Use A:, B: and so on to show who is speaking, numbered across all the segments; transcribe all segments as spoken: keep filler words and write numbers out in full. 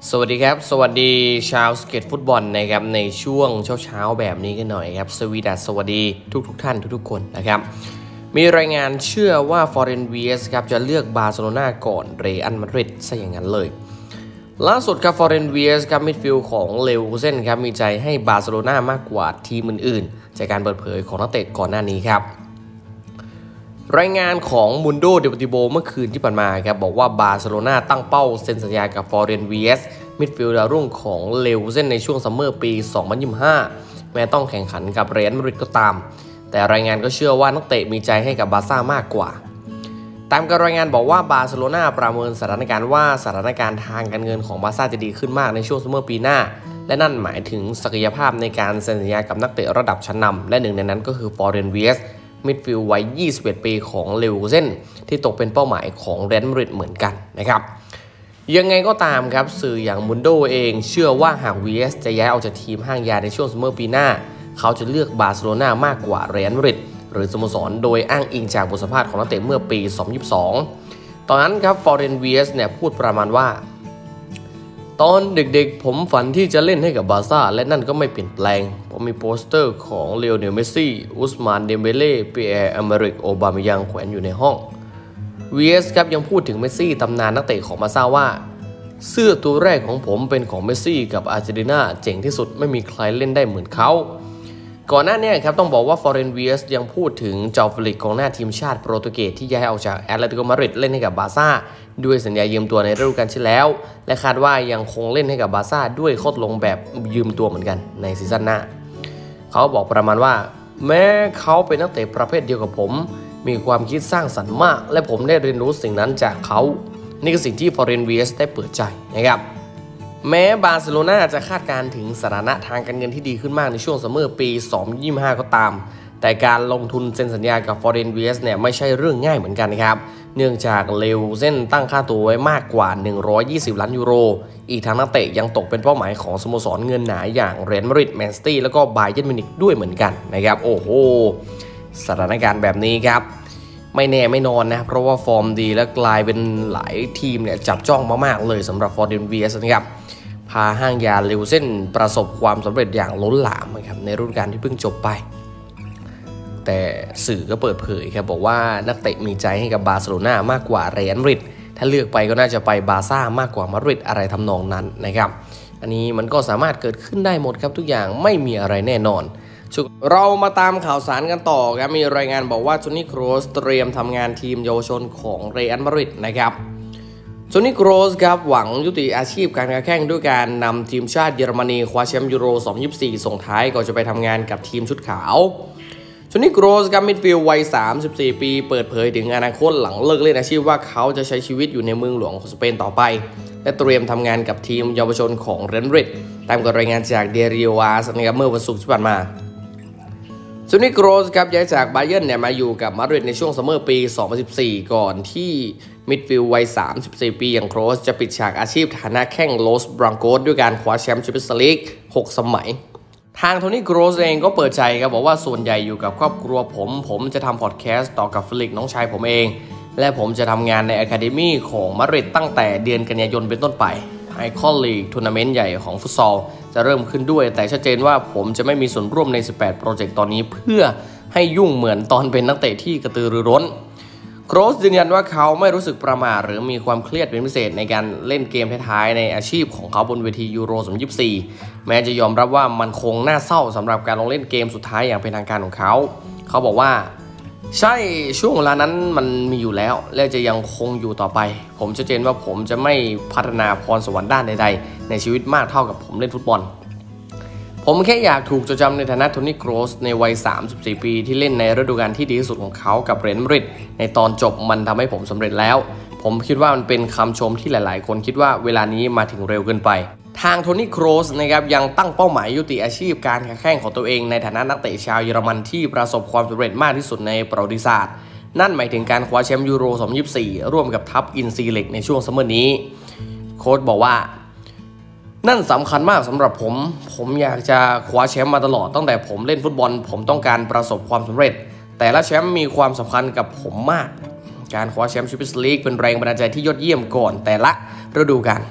A: สวัสดีครับสวัสดีชาวสเก็ตฟุตบอลนะครับในช่วงเช้าๆแบบนี้กันหน่อยครับสวีดัสสวัสดีทุกทุกท่านทุกๆคนนะครับมีรายงานเชื่อว่าฟอเรนเวียสครับจะเลือกบาร์เซโลนาก่อนเรอัลมาดริดซะอย่างนั้นเลยล่าสุดครับฟอเรนเวียสครับมิดฟิลด์ของเลเวอร์คูเซ่นครับมีใจให้บาร์เซโลนามากกว่าทีมอื่นๆจากการเปิดเผยของนักเตะก่อนหน้านี้ครับรายงานของมุนโดเดปติโบเมื่อคืนที่ผ่านมาครับบอกว่าบาร์เซโลนาตั้งเป้าเซ็นสัญญากับฟอเรนเวียสมิดฟิลด์ดาวรุ่งของเลเวอร์คูเซ่นในช่วงซัมเมอร์ปีสองพันยี่สิบห้าแม้ต้องแข่งขันกับเรอัลมาดริดก็ตามแต่รายงานก็เชื่อว่านักเตะมีใจให้กับบาร์ซ่ามากกว่าตามการรายงานบอกว่าบาร์เซโลนาประเมินสถานการณ์ว่าสถานการณ์ทางการเงินของบาร์ซ่าจะดีขึ้นมากในช่วงซัมเมอร์ปีหน้าและนั่นหมายถึงศักยภาพในการเซ็นสัญญากับนักเตะระดับชั้นนำและหนึ่งในนั้นก็คือฟอเรนเวียสมิดฟิลด์วัยยี่สิบเอ็ดปีของเลเวอร์คูเซ่นที่ตกเป็นเป้าหมายของเรอัลมาดริดเหมือนกันนะครับยังไงก็ตามครับสื่ออย่างมุนโดเองเชื่อว่าหาก วี เอส จะย้ายออกจากทีมห้างยาในช่วงซัมเมอร์ปีหน้าเขาจะเลือกบาร์เซโลนามากกว่าเรอัลมาดริดหรือสโมสรโดยอ้างอิงจากบทสัมภาษณ์ของนักเตะเมื่อปีสองพันยี่สิบสองตอนนั้นครับฟอเรนเวียสเนี่ยพูดประมาณว่าตอนเด็กๆผมฝันที่จะเล่นให้กับบาร์ซ่าและนั่นก็ไม่เปลี่ยนแปลงผมมีโปสเตอร์ของเลโอเนลเมสซี่อุสมานเดมเบเล่ปีแอร์อเมริกโอบาเมยังแขวนอยู่ในห้อง วี เอส ครับยังพูดถึงเมสซี่ตำนานนักเตะของบาร์ซ่าว่าเสื้อตัวแรกของผมเป็นของเมสซี่กับอาร์เจนตินาเจ๋งที่สุดไม่มีใครเล่นได้เหมือนเขาก่อนหน้านี้ครับต้องบอกว่าฟอเรนเวียสยังพูดถึงเจ้าฟลิกกองหน้าทีมชาติโปรตุเกสที่ย้ายออกจากแอตเลติโกมาดริดเล่นให้กับบาร์ซ่าด้วยสัญญายืมตัวในฤดูกาลที่แล้วและคาดว่ายังคงเล่นให้กับบาร์ซ่าด้วยข้อตกลงแบบยืมตัวเหมือนกันในซีซั่นหน้าเขาบอกประมาณว่าแม้เขาเป็นนักเตะประเภทเดียวกับผมมีความคิดสร้างสรรค์มากและผมได้เรียนรู้สิ่งนั้นจากเขานี่คือสิ่งที่ฟอเรนเวียสได้เปิดใจนะครับแม้บาร์เซโลนาจะคาดการถึงสถานะทางการเงินที่ดีขึ้นมากในช่วงซัมเมอร์ปีสองพันยี่สิบห้าก็ตามแต่การลงทุนเซ็นสัญญากับฟอเรนเวียสเนี่ยไม่ใช่เรื่องง่ายเหมือนกันครับเนื่องจากเลวเส้นตั้งค่าตัวไว้มากกว่าหนึ่งร้อยยี่สิบล้านยูโรอีกทั้งนักเตะยังตกเป็นเป้าหมายของสโมสรเงินหนาอย่างเรอัลมาดริดแมนซิตี้แล้วก็บาเยิร์นมิวนิกด้วยเหมือนกันนะครับโอ้โหสถานการณ์แบบนี้ครับไม่แน่ไม่นอนนะเพราะว่าฟอร์มดีและกลายเป็นหลายทีมเนี่ยจับจ้องมากๆเลยสำหรับฟอเรนเวียสนะครับพาห้างยาเลวเส้นประสบความสำเร็จอย่างล้นหลามครับในฤดูกาลที่เพิ่งจบไปแต่สื่อก็เปิดเผยครับบอกว่านักเตะมีใจให้กับบาร์เซโลนามากกว่าเรอัลมาดริดถ้าเลือกไปก็น่าจะไปบาร์ซ่ามากกว่ามาดริดอะไรทำนองนั้นนะครับอันนี้มันก็สามารถเกิดขึ้นได้หมดครับทุกอย่างไม่มีอะไรแน่นอนเรามาตามข่าวสารกันต่อครับมีรายงานบอกว่าโทนี่ โครสเตรียมทำงานทีมเยาวชนของเรอัลมาดริดนะครับโทนี่ โครสครับหวังยุติอาชีพการแข่งด้วยการนำทีมชาติเยอรมนีคว้าแชมป์ยูโรสองพันยี่สิบสี่ส่งท้ายก่อนจะไปทำงานกับทีมชุดขาวโทนี่ โครสครับมิดฟิลด์วัยสามสิบสี่ปีเปิดเผยถึงอนาคตหลังเลิกเล่นอาชีพว่าเขาจะใช้ชีวิตอยู่ในเมืองหลวงของสเปนต่อไปและเตรียมทำงานกับทีมเยาวชนของเรอัลมาดริดตามกับรายงานจากเดริโออาร์สนะครับเมื่อวันศุกร์ที่ผ่านมาโทนี่ โครสครับย้ายจากบาเยิร์นเนี่ยมาอยู่กับมาดริดในช่วงซัมเมอร์ปีสองพันสิบสี่ก่อนที่มิดฟิลด์วัยสามสิบสี่ปีอย่างโครสจะปิดฉากอาชีพฐานะแข้งโลสบรองโกสด้วยการคว้าแชมป์แชมเปี้ยนส์ลีกหกสมัยทางโทนี่ โครสเองก็เปิดใจครับบอกว่าส่วนใหญ่อยู่กับครอบครัวผมผมจะทำพอดแคสต์ต่อกับฟลิกน้องชายผมเองและผมจะทำงานในอะคาเดมี่ของมาดริดตั้งแต่เดือนกันยายนเป็นต้นไปไอคอนลีกทัวร์นาเมนต์ใหญ่ของฟุตซอลจะเริ่มขึ้นด้วยแต่ชัดเจนว่าผมจะไม่มีส่วนร่วมในสิบแปดโปรเจกต์ตอนนี้เพื่อให้ยุ่งเหมือนตอนเป็นนักเตะที่กระตือรือร้นโครสยืนยันว่าเขาไม่รู้สึกประหม่าหรือมีความเครียดเป็นพิเศษในการเล่นเกมท้ายๆในอาชีพของเขาบนเวทียูโรสองพันยี่สิบสี่แม้จะยอมรับว่ามันคงน่าเศร้าสำหรับการลงเล่นเกมสุดท้ายอย่างเป็นทางการของเขาเขาบอกว่าใช่ช่วงเวลานั้นมันมีอยู่แล้วและจะยังคงอยู่ต่อไปผมชัดเจนว่าผมจะไม่พัฒนาพรสวรรค์ด้านใดๆในชีวิตมากเท่ากับผมเล่นฟุตบอลผมแค่อยากถูกจดจำในฐานะโทนี่ โครสในวัยสามสิบสี่ปีที่เล่นในฤดูกาลที่ดีที่สุดของเขากับเรอัลมาดริดในตอนจบมันทำให้ผมสำเร็จแล้วผมคิดว่ามันเป็นคำชมที่หลายๆคนคิดว่าเวลานี้มาถึงเร็วเกินไปทางโทนี่ โครสนะครับยังตั้งเป้าหมายยุติอาชีพการแข่งของตัวเองในฐานะนักเตะชาวเยอรมันที่ประสบความสำเร็จมากที่สุดในประวัติศาสตร์นั่นหมายถึงการคว้าแชมป์ยูโรสองพันยี่สิบสี่ร่วมกับทัพอินซีเล็กในช่วงซัมเมอร์นี้โค้ชบอกว่านั่นสำคัญมากสำหรับผมผมอยากจะคว้าแชมป์มาตลอดตั้งแต่ผมเล่นฟุตบอลผมต้องการประสบความสำเร็จแต่ละแชมป์มีความสำคัญกับผมมากการคว้าแชมป์แชมเปี้ยนส์ลีกเป็นแรงบันดาลใจที่ยอดเยี่ยมก่อนแต่ละฤดูกาล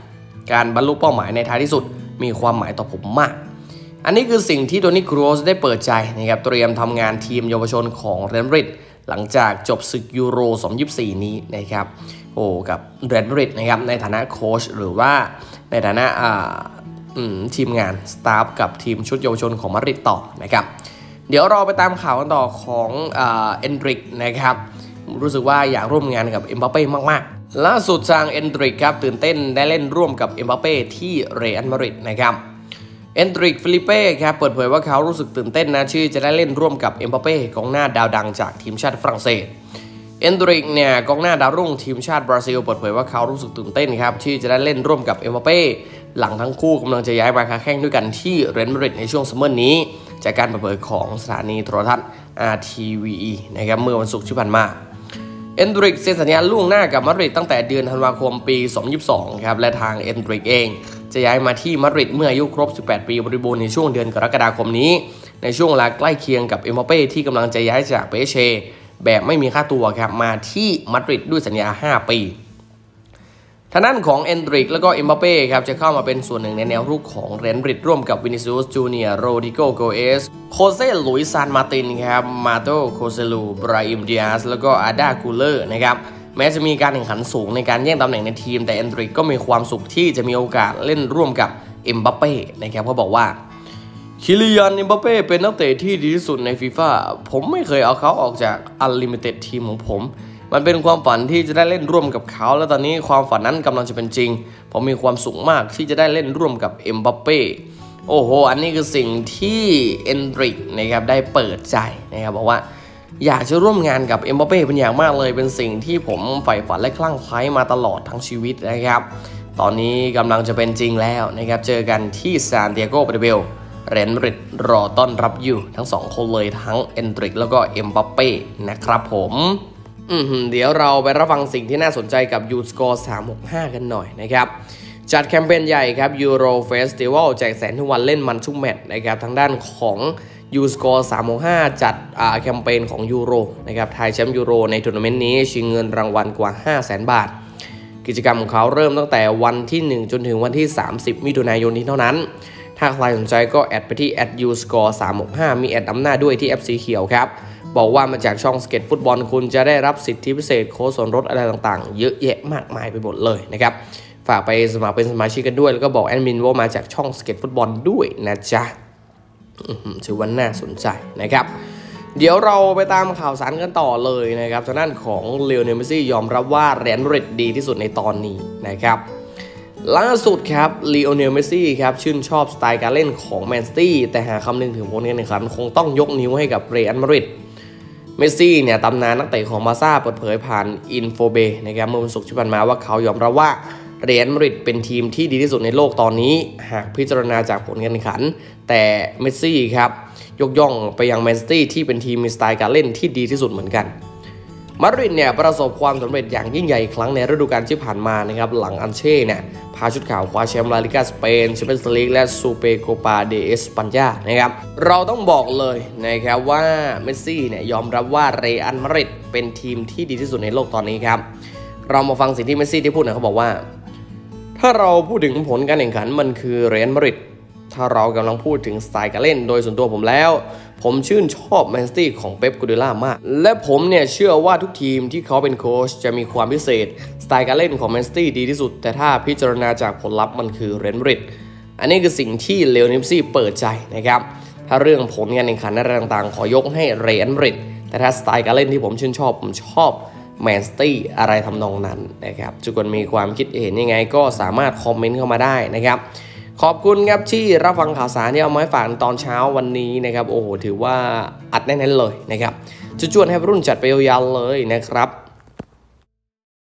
A: การบรรลุเป้าหมายในท้ายที่สุดมีความหมายต่อผมมากอันนี้คือสิ่งที่โดนี่ ครูซได้เปิดใจนะครับเตรียมทำงานทีมเยาวชนของเรอัลมาดริดหลังจากจบศึกยูโรสองพันยี่สิบสี่นี้นะครับโอ้กับเรอัลมาดริดนะครับในฐานะโค้ชหรือว่าในฐานะทีมงานสตาฟกับทีมชุดเยาวชนของมาดริดต่อนะครับเดี๋ยวเราไปตามข่าวกันต่อของเอ็นดริกนะครับรู้สึกว่าอยากร่วมงานกับเอ็มบัปเป้มากๆล่าสุดทางเอ็นดริกครับตื่นเต้นได้เล่นร่วมกับเอ็มบัปเป้ที่เรอัลมาดริดนะครับเอ็นดริกฟิลิเป้ครับเปิดเผยว่าเขารู้สึกตื่นเต้นนะที่จะได้เล่นร่วมกับเอ็มบัปเป้กองหน้าดาวดังจากทีมชาติฝรั่งเศสเอ็นดริกเนี่ยกองหน้าดาวรุ่งทีมชาติบราซิลเปิดเผยว่าเขารู้สึกตื่นเต้นครับที่จะได้เล่นร่วมกับเอ็มบัปเป้หลังทั้งคู่กำลังจะย้ายมาค้าแข่งด้วยกันที่เรอัลมาดริดในช่วงซัมเมอร์นี้จากการเปิดเผยของสถานีโทรทัศน์ อาร์ ที วี อี นะครับเมื่อวันศุกร์ที่ผ่านมาเอ็นดริกเซ็นสัญญาล่วงหน้ากับมาดริดตั้งแต่เดือนธันวาคมปีสองพันยี่สิบสองครับและทางเอ็นดริกเองจะย้ายมาที่มาดริดเมื่ออายุครบสิบแปดปีบริบูรณ์ในช่วงเดือนกรกฎาคมนี้ในช่วงเวลาใกล้เคียงกับเอ็มบัปเป้ที่กำลังจะย้ายจากเปเชแบบไม่มีค่าตัวครับมาที่มาดริดด้วยสัญญาห้าปีทางด้านของเอ็นดริกแล้วก็เอ็มบัปเป้ครับจะเข้ามาเป็นส่วนหนึ่งในแนวรุกของเรอัลมาดริดร่วมกับวินิซิอุสจูเนียร์โรดิโกโกเอสโคเซลุยซานมาตินครับมาโตโคเซลูบราอิมดิอาสแล้วก็อาดาคูเลอร์นะครับแม้จะมีการแข่งขันสูงในการแย่งตำแหน่งในทีมแต่เอ็นดริกก็มีความสุขที่จะมีโอกาสเล่นร่วมกับเอ็มบัปเป้นะครับเขาบอกว่าคิลิยัน เอ็มบัปเป้เป็นนักเตะที่ดีที่สุดในฟีฟ่าผมไม่เคยเอาเขาออกจากอันลิมิเต็ดทีมของผมมันเป็นความฝันที่จะได้เล่นร่วมกับเขาและตอนนี้ความฝันนั้นกำลังจะเป็นจริงผมมีความสุขมากที่จะได้เล่นร่วมกับเอ็มบัปเป้โอ้โหอันนี้คือสิ่งที่เอ็นดริกนะครับได้เปิดใจนะครับบอกว่าอยากจะร่วมงานกับเอ็มบัปเป้เป็นอย่างมากเลยเป็นสิ่งที่ผมใฝ่ฝันและคลั่งไคล้มาตลอดทั้งชีวิตนะครับตอนนี้กำลังจะเป็นจริงแล้วนะครับเจอกันที่ซานติอาโก เบอร์นาเบลเรอัลมาดริดรอต้อนรับอยู่ทั้งสองคนเลยทั้งเอ็นดริกแล้วก็เอ็มบัปเป้นะครับผมอืมเดี๋ยวเราไปรับฟังสิ่งที่น่าสนใจกับ ยู สกอร์ สามหกห้า กันหน่อยนะครับจัดแคมเปญใหญ่ครับ Euro Festival แจกแสนทุกวันเล่นมันทุกแมตช์นะครับทางด้านของ ยู สกอร์ สามหกห้า จัดแคมเปญของยูโรนะครับทายแชมป์ยูโรในทัวร์นาเมนต์นี้ชิงเงินรางวัลกว่า ห้าแสน บาทกิจกรรมของเขาเริ่มตั้งแต่วันที่หนึ่งจนถึงวันที่สามสิบมิถุนายนนี้เท่านั้นถ้าใครสนใจก็แอดไปที่ แอท ยู สกอร์ สามหกห้า มีแอดนำหน้าด้วยที่แอปสีเขียวครับบอกว่ามาจากช่องสเก็ตฟุตบอลคุณจะได้รับสิทธิพิเศษโค้ดส่วนลดอะไรต่างๆเยอะแยะมากมายไปหมดเลยนะครับฝากไปสมัครเป็นสมาชิกกันด้วยแล้วก็บอกแอดมินว่ามาจากช่องสเก็ตฟุตบอลด้วยนะจ๊ะถือว่าน่าสนใจนะครับเดี๋ยวเราไปตามข่าวสารกันต่อเลยนะครับทางด้านของเลโอเนล เมสซี่ยอมรับว่าเรอัลมาดริดดีที่สุดในตอนนี้นะครับล่าสุดครับลีโอเนล เมสซี่ครับชื่นชอบสไตล์การเล่นของแมนซิตี้แต่หากคำนึงถึงผลการแข่งขันคงต้องยกนิ้วให้กับเรอัลมาดริดเมสซี่เนี่ยตำนานนักเตะของบาร์ซ่าเปิดเผยผ่านอินโฟเบนะครับเมื่อวันศุกร์ที่ผ่านมาว่าเขายอมรับว่าเรอัลมาดริดเป็นทีมที่ดีที่สุดในโลกตอนนี้หากพิจารณาจากผลการแข่งขันแต่เมสซี่ครับยกย่องไปยังแมนซิตี้ที่เป็นทีมมีสไตล์การเล่นที่ดีที่สุดเหมือนกันมาดริดเนี่ยประสบความสำเร็จอย่างยิ่งใหญ่อีกครั้งในฤดูกาลที่ผ่านมานะครับหลังอันเช่เนี่ยพาชุดขาวคว้าแชมป์ลาลิกาสเปนแชมเปี้ยนส์ลีกและซูเปโกปาเดเอสปัญญานะครับเราต้องบอกเลยนะครับว่าเมสซี่เนี่ยยอมรับว่าเรอัลมาดริดเป็นทีมที่ดีที่สุดในโลกตอนนี้ครับเรามาฟังสิ่งที่เมสซี่ได้พูดนะเขาบอกว่าถ้าเราพูดถึงผลการแข่งขันมันคือเรอัลมาดริดถ้าเรากำลังพูดถึงสไตล์การเล่นโดยส่วนตัวผมแล้วผมชื่นชอบแมนซิตี้ของเป๊ป กัวร์ดิโอลามากและผมเนี่ยเชื่อว่าทุกทีมที่เขาเป็นโค้ชจะมีความพิเศษสไตล์การเล่นของแมนซิตี้ดีที่สุดแต่ถ้าพิจารณาจากผลลัพธ์มันคือเรอัลมาดริดอันนี้คือสิ่งที่เลโอเนล เมสซี่เปิดใจนะครับถ้าเรื่องผลการแข่งขันอะไรต่างๆขอยกให้เรอัลมาดริดแต่ถ้าสไตล์การเล่นที่ผมชื่นชอบผมชอบแมนซิตี้อะไรทำนองนั้นนะครับทุกคนมีความคิดเห็นยังไงก็สามารถคอมเมนต์เข้ามาได้นะครับขอบคุณครับที่รับฟังข่าวสารที่เอามาให้ฝากตอนเช้าวันนี้นะครับโอ้โหถือว่าอัดแน่นๆเลยนะครับจุดจวนให้รุ่นจัดไปยาวๆเลยนะครับ